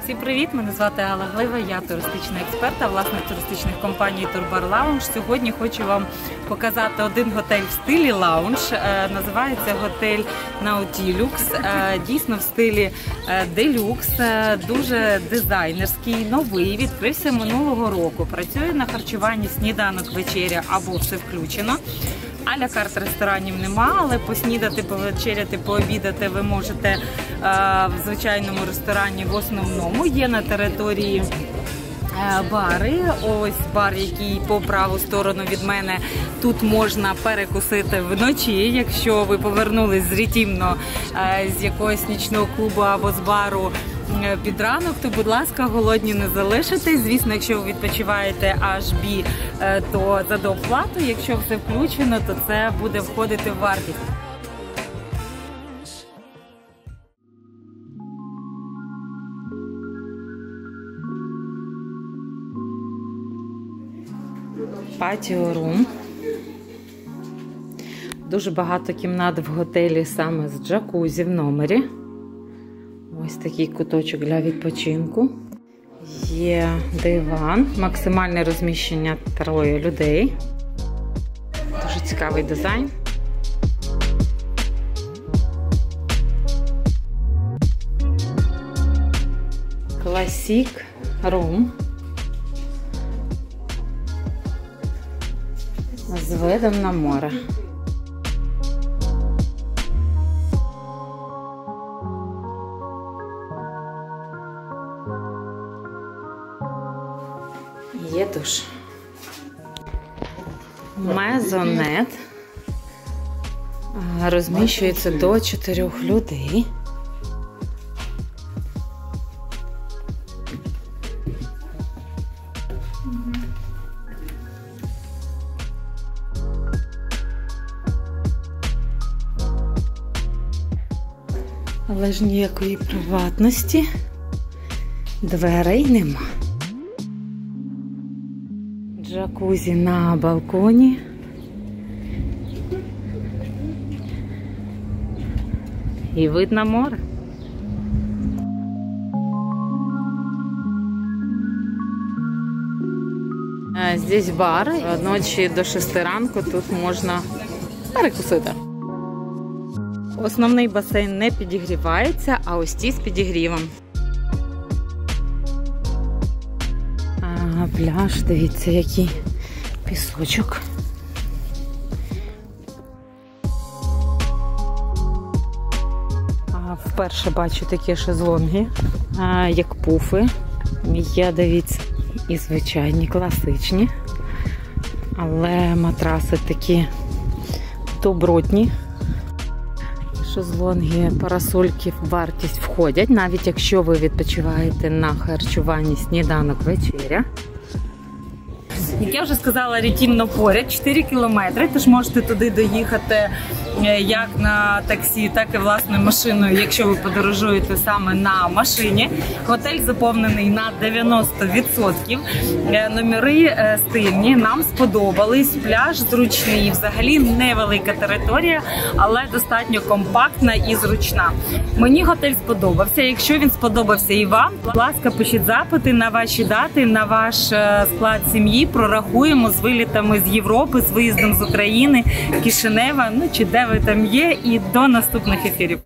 Всім привіт! Мене звати Алла Глива, я туристичний експерт, а власник туристичних компаній Турбар Лаунж. Сьогодні хочу вам показати один готель в стилі лаунж. Називається готель Наутілюкс. Дійсно в стилі делюкс, дуже дизайнерський, новий, відкрився минулого року. Працює на харчуванні сніданок, вечеря або все включено. А-ля карт ресторанів нема, але поснідати, повечеряти, пообідати ви можете в звичайному ресторані в основному. Є на території бари. Ось бар, який по праву сторону від мене. Тут можна перекусити вночі. Якщо ви повернулись з Рітімно, з якогось нічного клубу або з бару під ранок, то, будь ласка, голодні не залишитесь. Звісно, якщо ви відпочиваєте HB, то за доплату. Якщо все включено, то це буде входити в вартість. Patio Room. Дуже багато кімнат в готелі саме з джакузі в номері. Ось такий куточок для відпочинку. Є диван, максимальне розміщення 3 людей. Дуже цікавий дизайн. Classic Room. З видом на море. Є душ. Мезонет. Розміщується до 4 людей. Але ж ніякої приватності, дверей нема. Джакузі на балконі. І вид на море. Здесь бар. Ночі до 6 ранку тут можна перекусити. Основний басейн не підігрівається, а ось ті з підігрівом. Пляж, дивіться, який пісочок. Вперше бачу такі шезлонги, як пуфи. Є, дивіться, і звичайні, класичні. Але матраси такі добротні. Шезлонги, парасольки в вартість входять, навіть якщо ви відпочиваєте на харчуванні сніданок, вечеря. Як я вже сказала, Рітімно поряд, 4 кілометри, тож можете туди доїхати як на таксі, так і власною машиною, якщо ви подорожуєте саме на машині. Готель заповнений на 90%. Номери стильні, нам сподобались, пляж зручний, взагалі невелика територія, але достатньо компактна і зручна. Мені готель сподобався. Якщо він сподобався і вам, будь ласка, пишіть запити на ваші дати, на ваш склад сім'ї, прорахуємо з вилітами з Європи, з виїздом з України, Кишинева, ну чи де ви там є, і до наступних ефірів.